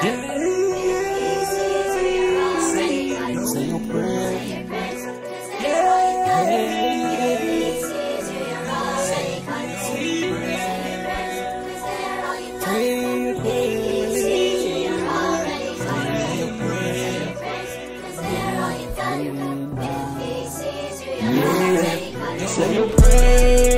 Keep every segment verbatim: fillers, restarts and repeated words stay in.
Say your prayers. Say your prayers.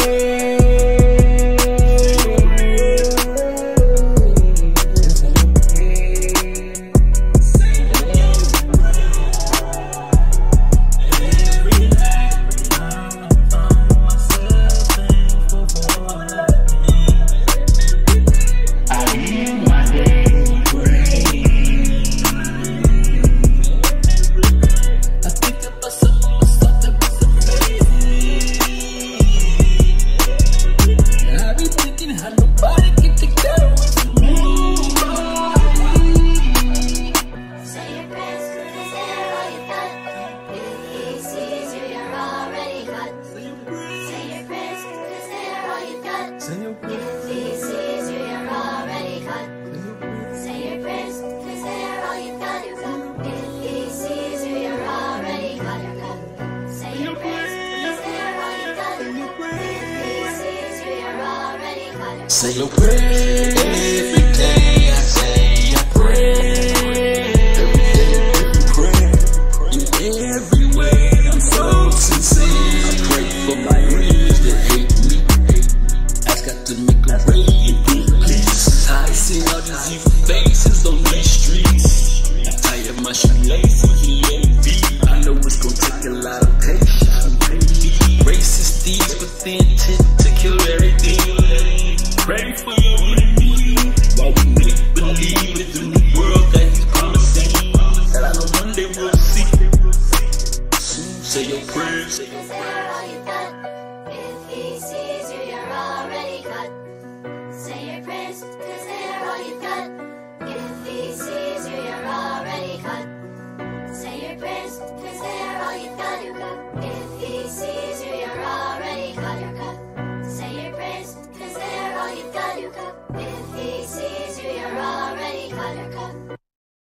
If he sees you, you're already cut. Say your prayers, cause they're all you've got. If he sees you, you're already cut. Say your prayers, cause they're all you've got. If he sees you, you're already cut. Say your prayers every day. I say your prayers every day, every prayer in every way. I'm so sincere. I pray for my enemies that hate me. Ask God to make a way and please. I seen all these evil faces on these streets. I tie up my shoelaces and let it be. I know it's gonna take a lot of patience. Racist thieves with the intent to kill everything. Pray for your enemies while we make believe in the new world that He's promising. That I know one day we'll see. Soon say your prayers. Cause they're all you've got.